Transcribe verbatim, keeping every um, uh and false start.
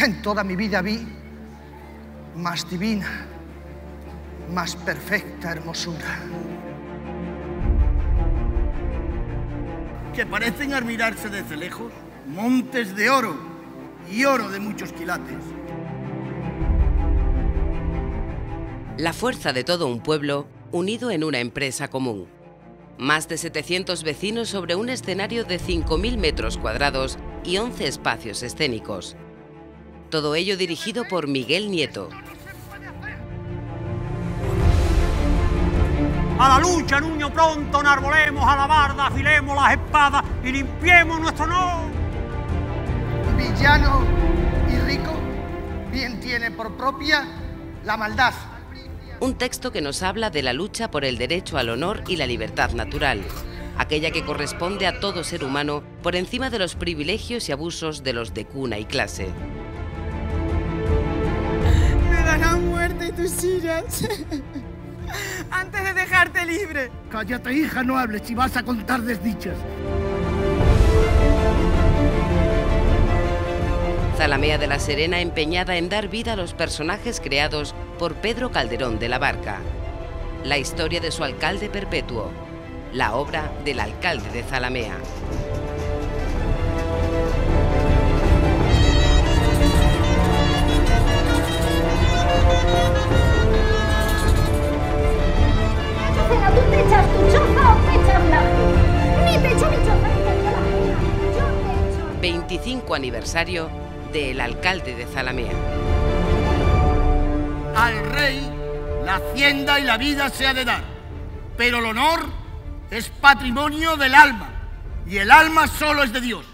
En toda mi vida vi más divina, más perfecta hermosura. Que parecen admirarse desde lejos montes de oro y oro de muchos quilates. La fuerza de todo un pueblo unido en una empresa común. Más de setecientos vecinos sobre un escenario de cinco mil metros cuadrados y once espacios escénicos. Todo ello dirigido por Miguel Nieto. A la lucha, Nuño, pronto enarbolemos a la barda, afilemos las espadas y limpiemos nuestro honor. Villano y rico, bien tiene por propia la maldad. Un texto que nos habla de la lucha por el derecho al honor y la libertad natural, aquella que corresponde a todo ser humano por encima de los privilegios y abusos de los de cuna y clase. Me darán muerte tus iras antes de dejarte libre. Cállate, hija, no hables si vas a contar desdichas. Zalamea de la Serena empeñada en dar vida a los personajes creados por Pedro Calderón de la Barca. La historia de su alcalde perpetuo. La obra del alcalde de Zalamea. ¿Tú te echas tu choza o te echas la ajena? Ni te echo mi choza ni te echo la ajena. Yo te echo... veinticinco aniversario del alcalde de Zalamea. Al rey la hacienda y la vida se ha de dar, pero el honor es patrimonio del alma, y el alma solo es de Dios.